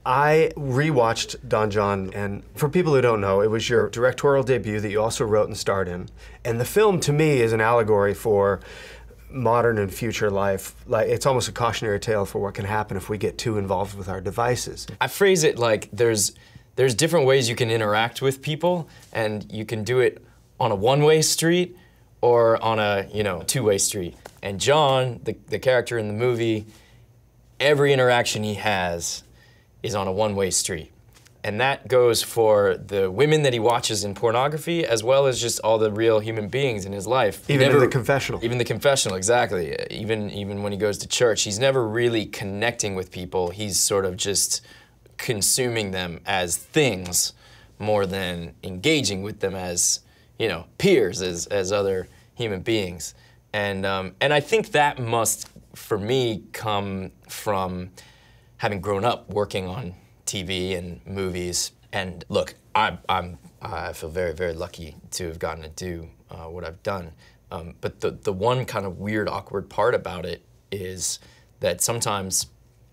I rewatched Don John, and for people who don't know, it was your directorial debut that you also wrote and starred in. And the film, to me, is an allegory for modern and future life. Like, it's almost a cautionary tale for what can happen if we get too involved with our devices. I phrase it like there's different ways you can interact with people, and you can do it on a one-way street or on a, two-way street. And John, the character in the movie, every interaction he has is on a one-way street. And that goes for the women that he watches in pornography, as well as just all the real human beings in his life. Even in the confessional. Even the confessional, exactly. Even when he goes to church, he's never really connecting with people. He's sort of just consuming them as things more than engaging with them as, peers, as other human beings. And I think that must, for me, come from having grown up working on TV and movies. And look, I feel very, very lucky to have gotten to do what I've done. But the one kind of weird, awkward part about it is that sometimes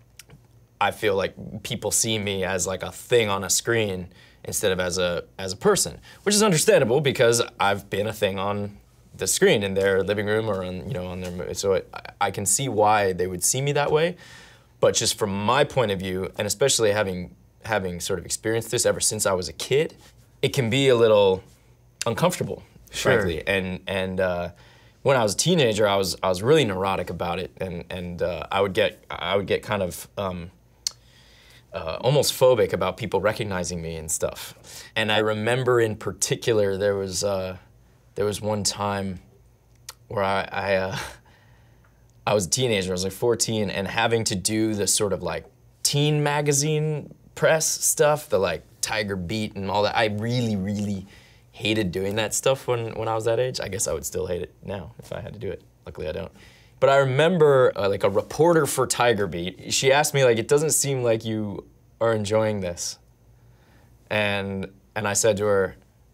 I feel like people see me as like a thing on a screen instead of as a person, which is understandable because I've been a thing on the screen in their living room or on their, so I can see why they would see me that way. But just from my point of view, and especially having sort of experienced this ever since I was a kid, it can be a little uncomfortable, frankly. And when I was a teenager, I was really neurotic about it, and I would get kind of almost phobic about people recognizing me and stuff. And I remember in particular there was one time where I was a teenager, I was like 14, and having to do the sort of like teen magazine press stuff, the like Tiger Beat and all that. I really, really hated doing that stuff when I was that age. I guess I would still hate it now if I had to do it. Luckily I don't. But I remember like a reporter for Tiger Beat, she asked me like, it doesn't seem like you are enjoying this. And I said to her,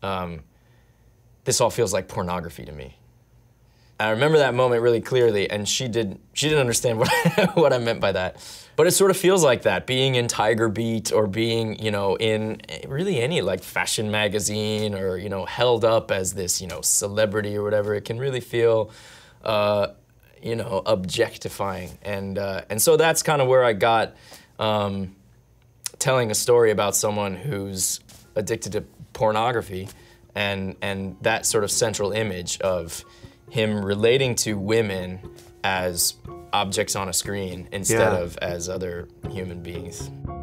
this all feels like pornography to me. I remember that moment really clearly, and she didn't understand what I meant by that. But it sort of feels like that, being in Tiger Beat or being, in really any like fashion magazine or, held up as this, celebrity or whatever. It can really feel, objectifying. And so that's kind of where I got telling a story about someone who's addicted to pornography and that sort of central image of him relating to women as objects on a screen instead of as other human beings.